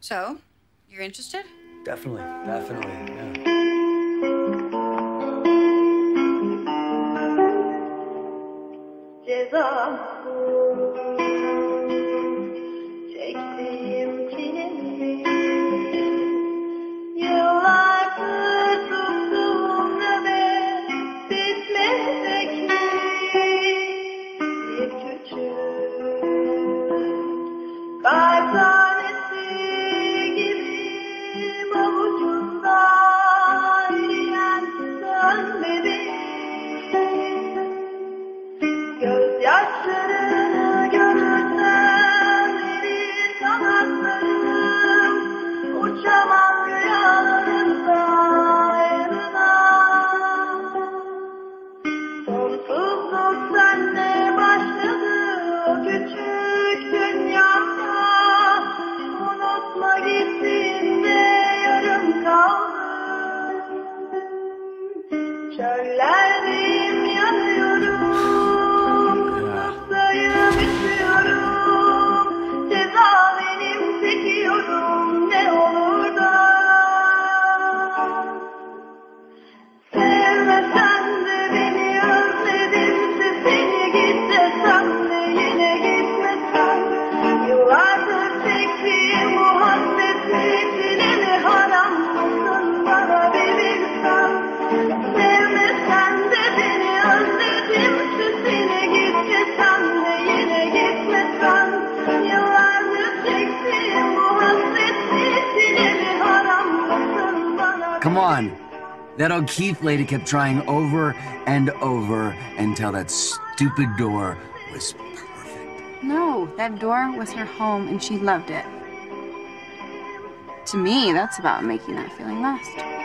So, you're interested? Definitely, definitely, yeah. Çektiğim çilemi yıllardır tuttuğum nöbet bitmeyecek mi? Bir küçük kalp tanesi gibi avucumda eriyen sönmedi. Gözyaşlarını görürsem erir kanatlarım, uçamam rüyalarında yanına. Sonsuzluk senle başladı o küçük dünyada, unutma gittiğinde yarım kaldım. Çöllerdeyim yanıyorum. Ceza benim çekiyorum ne olur da. Sevmesen de beni özledimse seni git desem de yine gitmesen. Yıllardır çektiğim bu hasretli çilemi haram mısın bana verirsen. Sevmesen de beni özledimse seni git desem de yine gitmesen. Come on. That O'Keefe lady kept trying over and over until that stupid door was perfect. No, that door was her home and she loved it. To me, that's about making that feeling last.